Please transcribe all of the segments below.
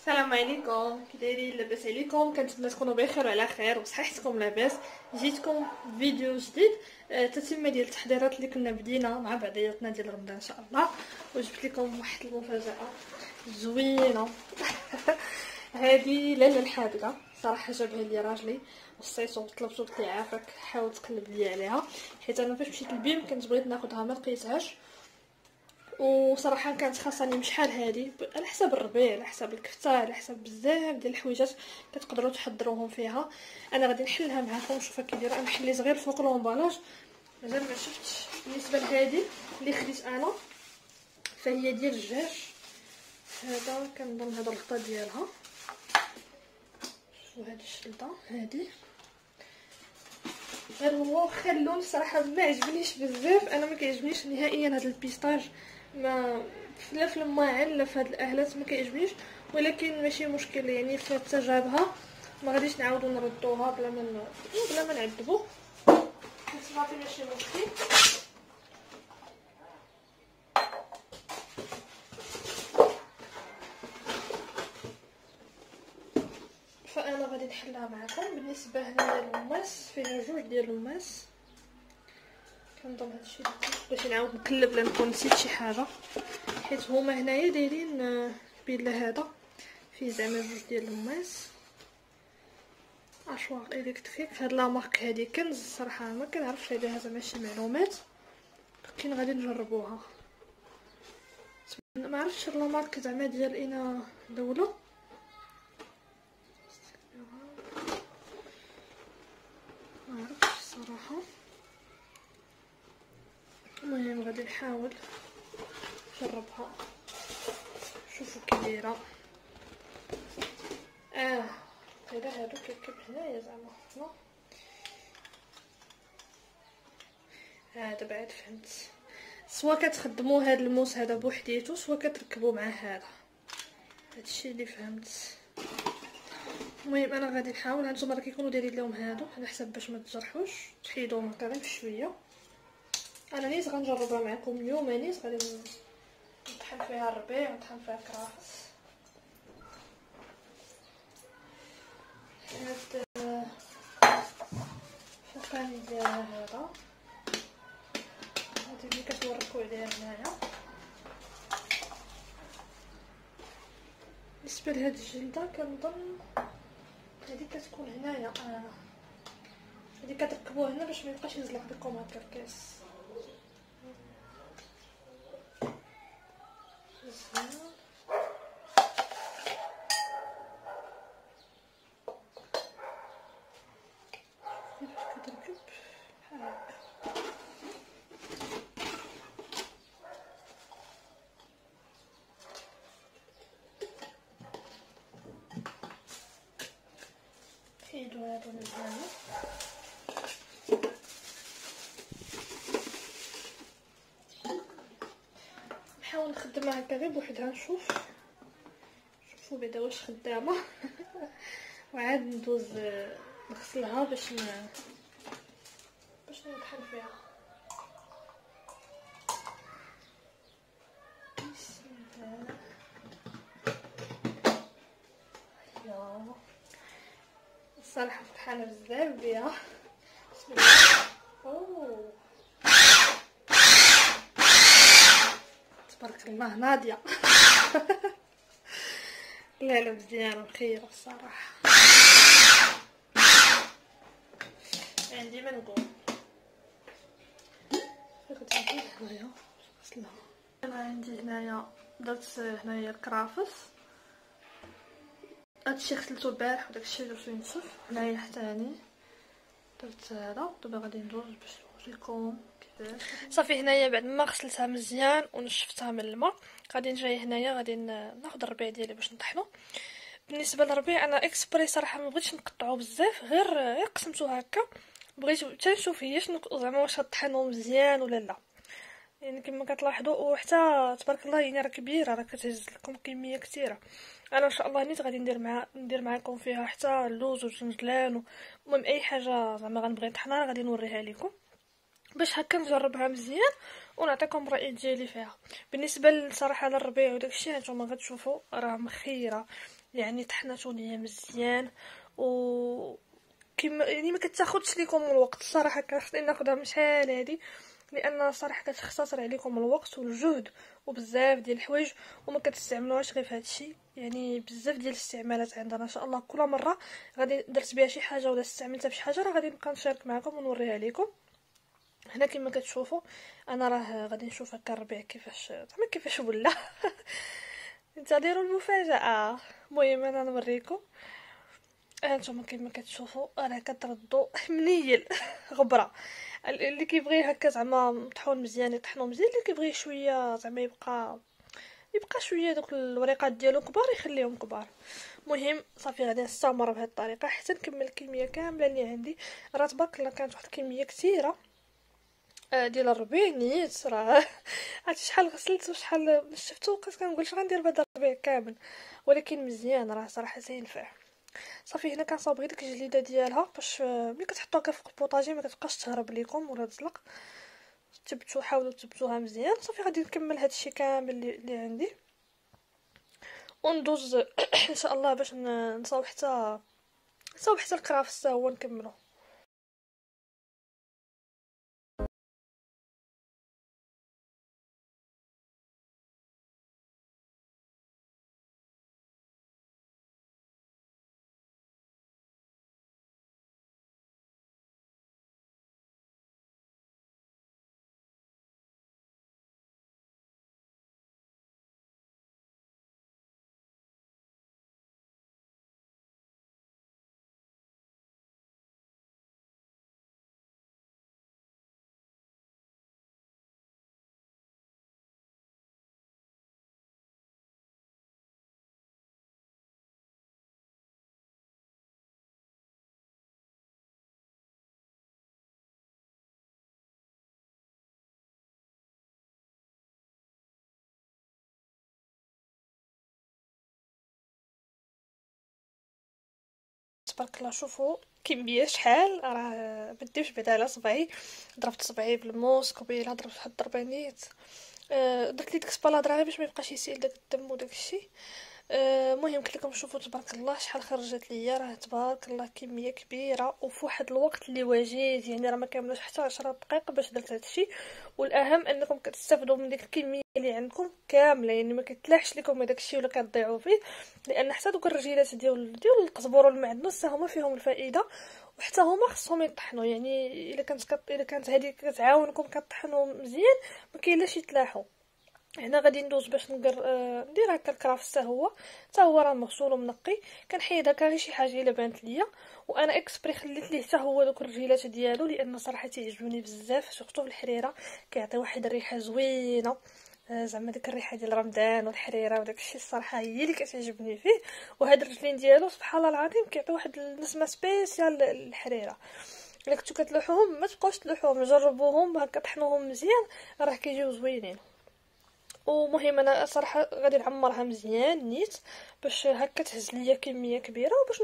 السلام عليكم، كي دايرين؟ لاباس عليكم؟ كنتمنى تكونوا بخير وعلى خير وصحتكم لاباس. جيتكم فيديو جديد تتمه ديال التحضيرات اللي كنا بدينا مع بعضياتنا ديال رمضان ان شاء الله، وجبت لكم واحد المفاجاه زوينه. هذه لاله الحادقه صراحه جابها لي راجلي وصيتو وطلبتو قلت ليه عافاك حاول تقلب لي عليها، حيت انا فاش مشيت للبيم كنت بغيت ناخذها ما لقيتهاش، وصراحه كانت خاصني من شحال هادي على حساب الربيع على حساب الكفته على حساب بزاف ديال الحويجات كتقدروا تحضروهم فيها. انا غادي نحلها معكم نشوفها كي دايره. انا محليت غير فوق لومبالاج مازال ما شفتش. بالنسبه لهذه اللي خديت انا فهي ديال الدجاج، هذا كنظن هذا الغطا ديالها. شوفوا هذه الشلطه هذه، غير هو خلون صراحه ما عجبنيش بزاف. انا ما كيعجبنيش نهائيا هذا البيستاج، ما لا في الماعن لا في هاد الاهلات ما كيعجبنيش، ولكن ماشي مشكل يعني فات جابها ما غاديش نعاودو نردوها بلا ما نعذبو، صافي ماشي مشكل. فانا غادي نحلها معكم. بالنسبه هنا للماس فيها جوج ديال الماس، كنظن هادشي باش نعاود نقلب لا نكون نسيت شي حاجه، حيت هما هنايا دايرين بلا هذا فيه زعما جوج ديال الماس اشواق الكتريك. هاد لا مارك هادي كنز صراحه ما كنعرفش عليها زعما شي معلومات، لكن غادي نجربوها. ما عرفتش لا مارك زعما ديال اين دوله، ما عرفتش الصراحه. المهم غادي نحاول نجربها شوفوا كي دايره. هذا هادو كيركب هنايا زعما دابا عاد فهمت. سوا كتخدموا هاد الموس هذا بوحديتو سوا كتركبوا معاه هذا، هادشي اللي فهمت. المهم انا غادي نحاول. هانتوما راه كيكونوا دايرين لهم هادو على حسب باش ما تجرحوش، تحيدوهم هكا غير بشويه. انا نيت غنجربها معكم اليوم، نيت غادي نطحن فيها الربيع ونطحن فيها الكرافس. هاد فوقاني ديالها هذا هادي اللي كتوركوا عليها هنايا. بالنسبه لهاد الجلده كنظن هادي كتكون هنايا، هادي كتركبوها هنا باش ما يبقاش يزلق لكم هكا الكاس. كتركب هكا. حيدو هادو مزيان. نحاول نخدمها هكا غير بوحدها نشوف. شوفوا بعدا واش خدامه. وعاد ندوز نغسلها باش نطحن فيها. بسم الله. يلا الصراحه فرحانه بزاف بها. بسم الله. تبارك الله ناضيه. لا مزيانه مخيره الصراحه، عندي ما نقول. غادي ندير هنايا نغسلها. انا عندي هنايا درت هنايا الكرافس، هادشي غسلتو البارح وداكشي درتو ينشف. هنايا حتى هاني درت هذا. دابا غادي ندوز باش نوريكم كيفاش. صافي هنايا بعد ما غسلتها مزيان ونشفتها من الماء غادي نجي هنايا غادي ناخذ الربيع ديالي باش نطحنو. بالنسبه للربيع انا اكسبري صراحه ما بغيتش نقطعو بزاف، غير قسمتو هكا. بغيت حتى نشوف هي شنو زعما واش غطحنو مزيان ولا لا، يعني كما كتلاحظوا. وحتى تبارك الله يعني راه كبيره، راه كتهز لكم كميه كثيره. انا ان شاء الله نيت غادي ندير معكم فيها حتى اللوز والجنجلان المهم اي حاجه زعما غنبغي نطحنها غادي نوريها لكم باش هكا نجربها مزيان ونعطيكم الراي ديالي فيها. بالنسبه للصراحه للربيع وداكشي هانتوما غتشوفوا راه مخيره يعني طحناتو ليا مزيان و كيما يعني ما كتاخذش ليكم الوقت الصراحه. كنخصني ناخذها من شحال هادي، لان صراحه كتختصر عليكم الوقت والجهد وبزاف ديال الحوايج، وما كتستعملوهاش غير في هادشي. يعني بزاف ديال الاستعمالات عندنا ان شاء الله. كل مره غادي درت بها شي حاجه ولا استعملتها في شي حاجه راه غادي نبقى نشارك معكم ونوريها لكم. هنا كما كتشوفوا انا راه غادي نشوف هكا الربيع كيفاش ولا انتظروا المفاجاه. المهم انا نوريكم. هانتوما كيما كتشوفوا راه كتردوا منيل غبره. اللي كيبغي هكا زعما مطحون مزيان يطحنوا مزيان، اللي كيبغي شويه زعما يبقى شويه دوك الوريقات ديالو كبار يخليهم كبار. المهم صافي غادي نستمر بهذه الطريقه حتى نكمل الكميه كامله اللي عندي. راه تبارك الله كانت واحد الكميه كثيره ديال الربيع نيت. راه عرفتي شحال غسلت وشحال نشفتو، بقيت كنقول اش غندير بهذا الربيع كامل، ولكن مزيان راه صراحه تينفع. صافي هنا كنصاوب ديك الجليده ديالها باش ملي كتحطوها فوق البوطاجي ما كتبقاش تهرب ليكم ولا تزلق. تبتو حاولوا تبتوها مزيان. صافي غادي نكمل هادشي كامل اللي عندي وندوز ان شاء الله باش نصاوب حتى الكرافس هو نكملو. تبارك الله شوفوا كميه شحال راه بديوش بعدا على صبعي. ضربت صبعي بالموس قبيله، ضربت واحد الضربه نيت. درت لي ديك السبالادرا غير باش ما يبقاش يسيل داك الدم وداك الشيء. المهم قلت لكم شوفوا تبارك الله شحال خرجت ليا. راه تبارك الله كميه كبيره وفي واحد الوقت اللي وجيز. يعني راه ما كاملوش حتى 10 دقائق باش درت هادشي. والاهم انكم كتستافدوا من ديك الكميه اللي عندكم كامله، يعني ما كتلاحش لكم هذاك الشيء ولا كتضيعوا فيه. لان حتى دوك الرجيلات ديال القزبور والمعدنوس هما فيهم الفائده، وحتى هما خصهم يطحنوا. يعني الا كانت هذه كتعاونكم كطحنوا مزيان ما كاينلاش يتلاحوا. هنا غادي ندوز باش ندير هكا الكرافس حتى هو راه مغسول ومنقي. كنحيد هكا غير شي حاجه الا بانت ليا، وانا اكسبري خليت ليه حتى هو دوك الرجيلات ديالو لان صراحه تيعجبوني بزاف، سورتو في الحريره كيعطي واحد الريحه زوينه. زعما ديك الريحه ديال رمضان والحريره وداك الشيء الصراحه هي اللي كتعجبني فيه. وهاد الرجلين ديالو سبحان الله العظيم كيعطي واحد النسمه سبيسيال للحريره. الا كنتو كتلوحوهم ما تبقاوش تلوحوهم، جربوهم هكا طحنوهم مزيان راه كيجيو زوينين. ومهم انا صراحه غادي نعمرها مزيان نيت باش هكا تهز ليا كميه كبيره، وباش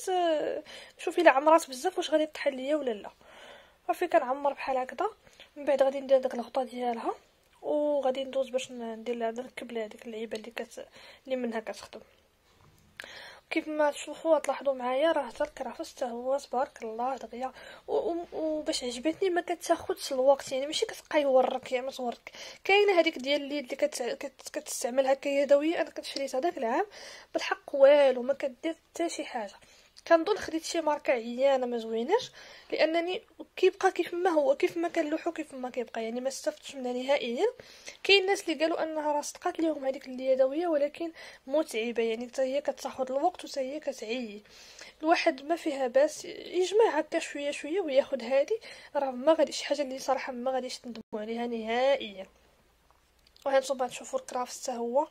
نشوف الا عمرات بزاف واش غادي تطحن ليا ولا لا. صافي كنعمر بحال هكذا. من بعد غادي ندير داك الغطاء ديالها وغادي ندوز باش ندير لها نركب لها ديك اللعيبه اللي منها كتخدم. كيف ما تشوفوا تلاحظوا معايا راه حتى الكرافس حتى هو تبارك الله دغيا. وباش عجبتني ما كتاخذش الوقت، يعني ماشي كتبقى يورك يعني ما تورك. كاينه هذيك ديال اليد اللي كتستعملها كيدويه. انا كنت شريتها داك العام بالحق والو ما كدير حتى شي حاجه. كنظن خديت شي ماركه عيانه ما زويناش، لانني كيبقى كيف ما هو كيف ما كنلوحو كيف ما كيبقى، يعني ما استفدتش منها نهائيا. كاين الناس اللي قالوا انها راه صدقات ليهم هذيك اليدويه، ولكن متعبه يعني حتى هي كتاخذ الوقت وحتى هي كتعيي. الواحد ما فيها باس يجمع هكا شويه شويه وياخذ هذه. راه ما غادي شي حاجه اللي صراحه ما غاديش تندموا عليها نهائيا. وهانتوما تشوفوا الكرافس حتى هو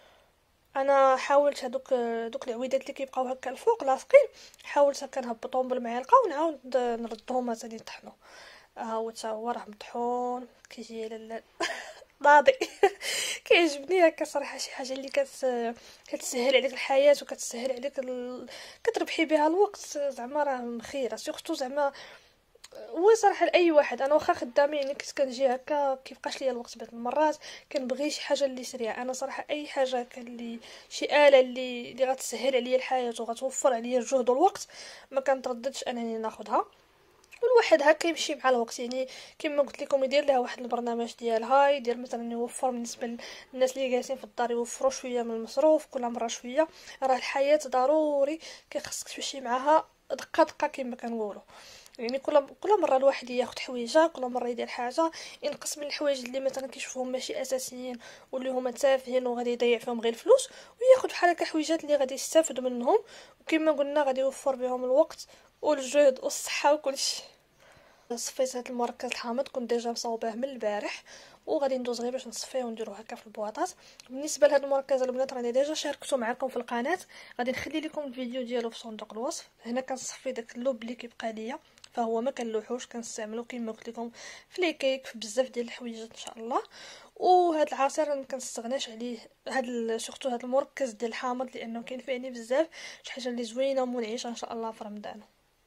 انا حاولت دوك العويدات اللي كيبقاو هكا الفوق لاصقين، حاولت هكا نهبطهم بالمعلقه ونعاود نردهم حتى يطحنوا. هو حتى هو راه مطحون كيجي لالا ناضي كيعجبني هكا صراحه شي حاجه اللي كتسهل عليك الحياه وكتسهل عليك كتربحي بها الوقت. زعما راه مخيره سورتو زعما هو صراحه لاي واحد، انا واخا خدامه يعني كنت كنجي هكا كيبقاش ليا الوقت بعض المرات كنبغي شي حاجه اللي سريعه. انا صراحه اي حاجه كان لي شي اله اللي غتسهل عليا الحياه وغتوفر عليا الجهد والوقت ما كنترددش انني ناخذها. والواحد هكا يمشي مع الوقت، يعني كما قلت لكم يدير لها واحد البرنامج ديالها، يدير مثلا يوفر بالنسبه للناس اللي جالسين في الدار يوفروا شويه من المصروف كل مره شويه. راه الحياه ضروري كيخصك تمشي معاها دقه دقه كما كنقولوا. يعني كل مره الواحد ياخد حويجه، كل مره يدير حاجه ينقص من الحوايج اللي مثلا كيشوفهم ماشي اساسيين واللي هما تافهين وغادي يضيع فيهم غير الفلوس، وياخد بحال هكا حويجات اللي غادي يستافد منهم، وكما قلنا غادي يوفر بهم الوقت والجهد والصحه وكلشي. صفيت هاد المركز الحامض كنت ديجا مصاوباه من البارح، وغادي ندوز غير باش نصفيه ونديرو هكا في البواطات. بالنسبه لهاد المركز البنات راني ديجا شاركته معكم في القناه، غادي نخلي لكم الفيديو ديالو في صندوق الوصف. هنا كنصفي داك اللوب اللي كيبقى ليا، فهو ما كنلوحوش، كنستعملو كيما قلت لكم في لي كيك في بزاف ديال الحويجات ان شاء الله. وهاد العصير ما كنستغناش عليه، سورتو هاد المركز ديال الحامض لانه كينفعني بزاف، شي حاجه اللي زوينه ومنعشه ان شاء الله في رمضان.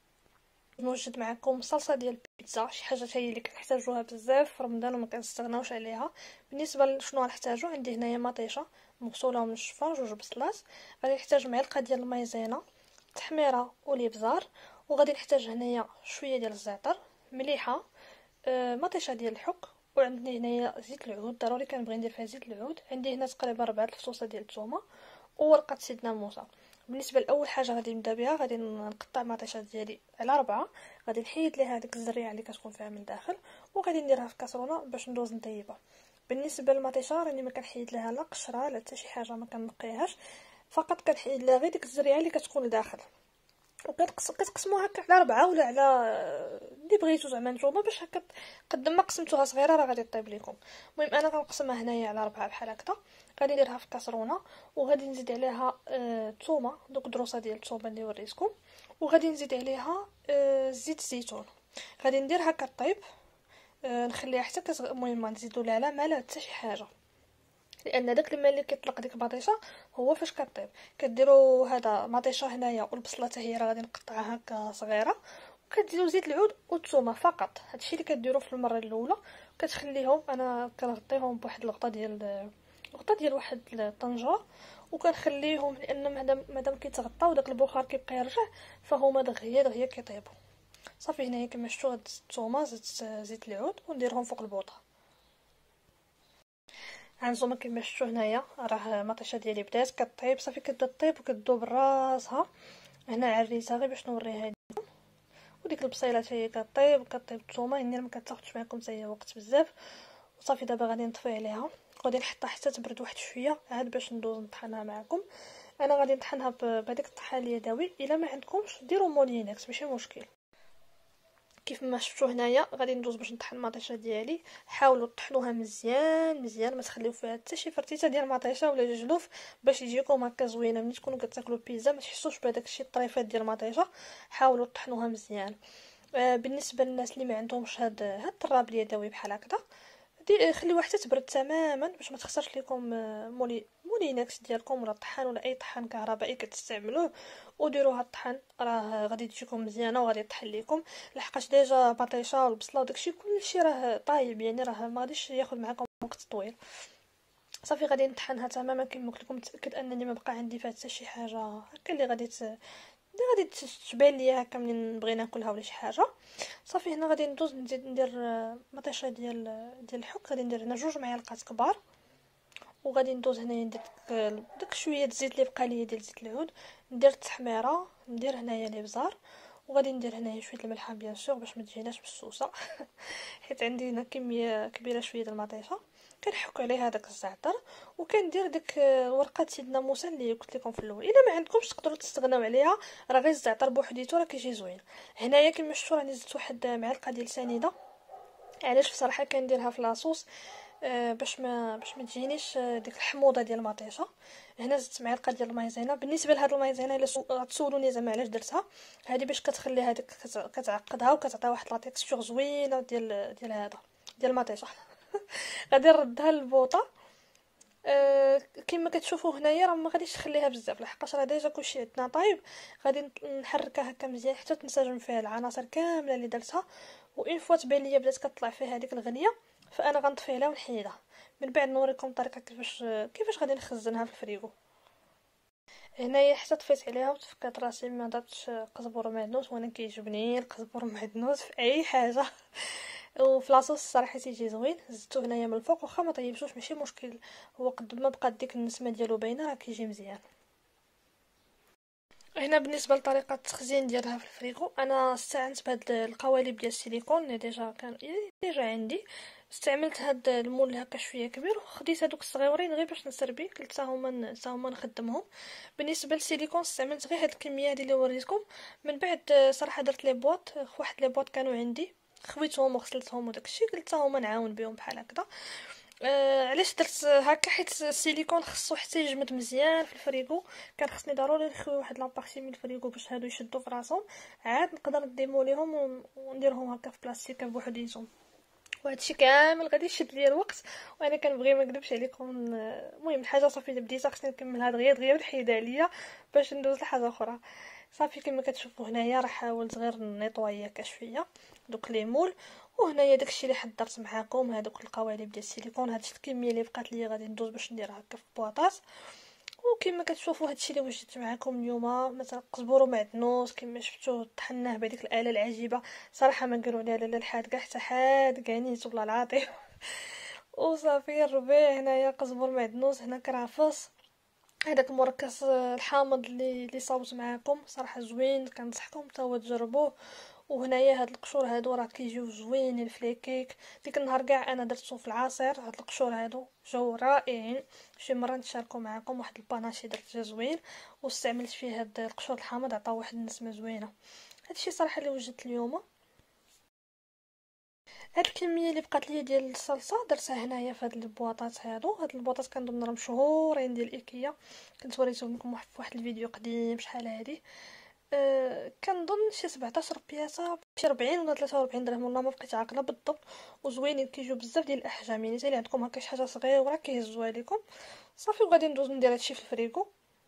نوجد معكم صلصه ديال البيتزا، شي حاجه هي اللي كنحتاجوها بزاف في رمضان وما كنستغناوش عليها. بالنسبه لشنو غنحتاجو، عندي هنايا مطيشه مغسوله ومنشفه، جوج بصلات، غادي نحتاج معلقه ديال المايزينا، تحميره والابزار، وغادي نحتاج هنايا شويه ديال الزعتر، مليحه، مطيشه ديال الحك، وعندي هنايا زيت العود، ضروري كنبغي ندير فيها زيت العود. عندي هنا تقريبا 4 الفصوصه ديال الثومه وورقه سيدنا موسى. بالنسبه لاول حاجه غادي نبدا بها، غادي نقطع المطيشه ديالي على 4، غادي نحيد ليها هذيك الزريعه اللي كتكون فيها من الداخل، وغادي نديرها في كاسرونه باش ندوز نطيبها. بالنسبه للمطيشه راني ما كنحيد لها لا قشره لا حتى شي حاجه، ما كنقيهاش، فقط كنحيد لها غير ديك الزريعه اللي كتكون لداخل. كتقسموها هكا على 4 ولا على اللي بغيتو زعما نتوما، باش هكا قد ما قسمتوها صغيره راه غادي طيب لكم. المهم انا كنقسمها هنايا على 4 بحال هكا، غادي نديرها في كاسرونه، وغادي نزيد عليها الثومه، دوك دروسه ديال الثومه اللي وريتكم، وغادي نزيد عليها زيت الزيتون. غادي ندير هكا طيب، نخليها حتى المهم ما نزيدو لها لا ما لا حتى شي حاجه، لان داك الماء اللي كيطلق ديك المطيشه هو فاش كطيب. كديروا هذا مطيشه هنايا، والبصله حتى هي راه غادي نقطعها هكا صغيره، وكديروا زيت العود والثومه فقط. هادشي اللي كديروا في المره الاولى، كتخليهم انا كنغطيهم بواحد الغطا ديال واحد الطنجره، وكنخليهم لان مادام كيتغطاو داك البخار كيبقى يرجع، فهما دغيا دغيا كيطيبوا. صافي هنايا كما شفتوا هاد الثومه زيت العود ونديرهم فوق البوطه. هانتوما كما شفتوا هنايا راه المطيشه ديالي بدات كطيب، صافي كتبدا طيب وكتذوب راسها. هنا عريتها غير باش نوريها لكم، وديك البصيله حتى هي كطيب الثومه، يعني ما كتاخذش معكم حتى هي وقت بزاف. وصافي دابا غادي نطفي عليها، غادي نحطها حتى تبرد واحد شويه عاد باش ندوز نطحنها معكم. انا غادي نطحنها بهذيك الطحال اليدوي، الا ما عندكمش ديروا مولينكس ماشي مشكل. كيف ما شفتوا هنايا غادي ندوز باش نطحن المطيشه ديالي. حاولوا تطحنوها مزيان مزيان، ما تخليو فيها حتى شي فرتيته ديال المطيشه ولا جلوف، باش يجيكم هكا زوينه ملي تكونوا كتاكلوا البيتزا ما تحسوش بهذاك الشيء الطريفات ديال المطيشه. حاولوا تطحنوها مزيان. بالنسبه للناس اللي ما عندهمش هاد الطراب اليدوي بحال هكذا، خليوها حتى تبرد تماما باش ما تخسرش لكم مولينكس ديالكم ولا طحان ولا اي طحان كهربائي كتستعملوه، وديروا هاد الطحن راه غادي تجيكم مزيانه وغادي تطحن لكم، لحقاش ديجا بطيشه والبصله وداكشي كلشي راه طايب، يعني راه ما غاديش ياخذ معكم وقت طويل. صافي غادي نطحنها تماما كما قلت لكم، متاكد انني ما بقى عندي فيها حتى شي حاجه هكا اللي غادي تبان ليا هكا منين نبغي ناكلها ولا شي حاجه. صافي هنا غادي ندوز نزيد ندير مطيشه ديال الحك، غادي ندير هنا 2 معالق كبار، وغادي ندوز هنايا ندير داك شويه الزيت اللي بقى ليا ديال زيت العود، ندير التحميره، ندير هنايا الابزار، وغادي ندير هنايا شويه الملح بيان سور باش ما تجيناش بالسوسه حيت عندي هنا كميه كبيره شويه ديال المطيشه. كنحك عليها داك الزعتر، وكندير ديك ورقه سيدنا موسى اللي قلت لكم في الاول. الا ما عندكمش تقدروا تستغناو عليها، راه غير الزعتر بوحديتو راه كيجي زوين. هنايا كما شفتوا راني زدت واحد معلقه ديال سنيده، علاش بصراحه كنديرها في لاصوص باش ما تجينيش ديك الحموضه ديال المطيشه. هنا زدت معلقه ديال المايزينا. بالنسبه لهاد المايزينا الا غتسولوني زعما علاش درتها، هذه باش كتخلي هذيك كتعقدها وكتعطيها واحد لا تيكستور زوينه ديال هذا ديال المطيشه غادي نردها للبوطه. كما كتشوفوا هنايا راه ما غاديش نخليها بزاف لحقاش راه ديجا كلشي عندنا طايب. غادي نحركها هكا مزيان حتى تنسجم فيها العناصر كامله اللي درتها. وان فوا تبان ليا بدات كطلع فيها هذيك الغليه فانا غنطفي عليها ونحيدها. من بعد نوريكم الطريقه كيفاش غادي نخزنها في الفريغو. هنايا حتى طفيت عليها وتفكرت راسي ما درتش قزبر معدنوس، وانا كيعجبني القزبر معدنوس في اي حاجه. وفي لاصوص الصراحه تيجي زوين. زدتو هنايا من الفوق واخا ما طيبشوش ماشي مشكل، هو قد ما بقات ديك النسمه ديالو باينه راه كيجي مزيان. هنا بالنسبه لطريقه التخزين ديالها في الفريغو، انا استعنت بهاد القوالب ديال السيليكون اللي ديجا عندي. استعملت هاد المول هكا شويه كبير وخديت هادوك الصغيورين غير باش نسربي، قلت حتى هما نخدمهم. بالنسبه للسيليكون استعملت غير هاد الكميه هادي اللي وريتكم. من بعد صراحه درت لي بواط، واحد لي بواط كانوا عندي خويتهم وغسلتهم وداكشي، قلت حتى هما نعاون بهم بحال هكذا. علاش درت هكا؟ حيت السيليكون خصو حتى يجمد مزيان في الفريغو، كان خصني ضروري نخوي واحد لابارتي من الفريغو باش هادو يشدوا في راسهم، عاد نقدر نديموليهم ونديرهم هكا في بلاستيك بوحديتهم. وهادشي كامل غادي يشد ليا الوقت، وانا كنبغي ما نكذبش عليكم. المهم الحاجه صافي بديتها خصني نكملها دغيا نحيدها عليا باش ندوز لحاجه اخرى. صافي كما كتشوفوا هنايا راه حاولت غير نيطوايا هكا شويه دوك لي مول. وهنايا داكشي اللي حضرت معاكم هادوك القوالب ديال السيليكون، هادشي الكميه اللي بقات ليا غادي ندوز باش نديرها هكا في بواطات. وكما كتشوفوا هادشي اللي وجدت معكم اليوم، مثلا قزبر ومعدنوس كما شفتوا طحناه بهذيك الاله العجيبه. صراحه ما قالوا لي لا الحاد حتى حاد نيت والله العظيم. وصافي الربيع هنايا قزبر معدنوس، هنا كرافس. هذاك المركز الحامض اللي صاوبت معاكم صراحه زوين، كنصحكم حتى هو تجربوه. وهنايا هاد القشور هادو راه كيجيو زوينين في لي كيك. ديك النهار كاع انا درتهم في العصير، هاد القشور هادو جاو رائعين. شي مره نشاركو معكم واحد الباناشي درت زوين واستعملت فيه هاد القشور الحامض، عطاو واحد النسمه زوينه. هادشي صراحه اللي وجدت اليوم. هاد الكميه اللي بقات لي ديال الصلصه درتها هنايا في هاد البواطات هادو. هاد البواطات كنظن راه مشهورين ديال ايكيا، كنت وريتهم لكم في واحد الفيديو قديم شحال هادي. كنظن شي 17 بياسه شي 40 ولا 43 درهم، والله ما بقيت عاقله بالضبط. وزوينين كيجيو بزاف ديال الاحجام، يعني حتى عندكم هكا شي حاجه صغيره كيهزوها لكم. صافي وغادي ندوز ندير هادشي في الفريكو.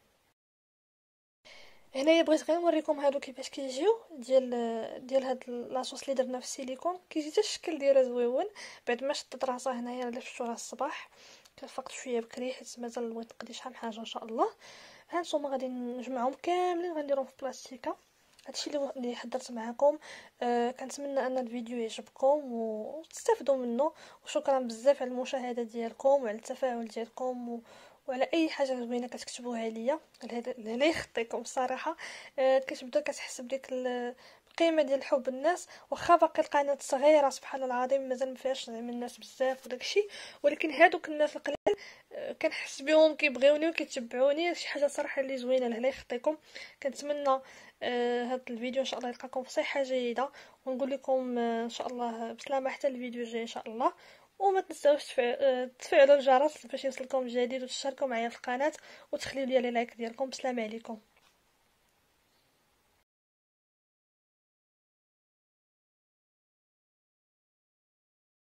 هنايا بغيت غير نوريكم هادو كيفاش كيجيو ديال هاد لاصوص اللي درنا في السيليكون. كيجي حتى الشكل ديالها زويون. بعد ما شدت راسها هنايا اللي شفتو راه الصباح كنفقت شويه بكري حيت مازال بغيت نقضي شحال من حاجه ان شاء الله. هانتوما غادي نجمعهم كاملين غنديرهم في بلاستيكه. هادشي اللي حضرت معكم. كنتمنى ان الفيديو يعجبكم وتستافدوا منه. وشكرا بزاف على المشاهده ديالكم وعلى التفاعل ديالكم وعلى اي حاجه زوينه كتكتبوها ليا. لا يخطيكم الصراحه. كتبدا كتحس بديك القيمه ديال حب الناس، واخا باقي القناه صغيره سبحان الله العظيم مازال ما فيهاش زعما الناس بزاف وداكشي، ولكن هادوك الناس القلال كنحس بهم كيبغيوني وكيتبعوني. شي حاجه صراحه اللي زوينه لا يخطيكم. كنتمنى هذا الفيديو ان شاء الله يلقاكم في صحه جيده، ونقول لكم ان شاء الله بسلامه حتى الفيديو الجاي ان شاء الله. وما تنساوش تفعلوا الجرس باش يوصلكم الجديد وتشتركوا معايا في القناه وتخليوا لي لايك ديالكم. بسلام عليكم.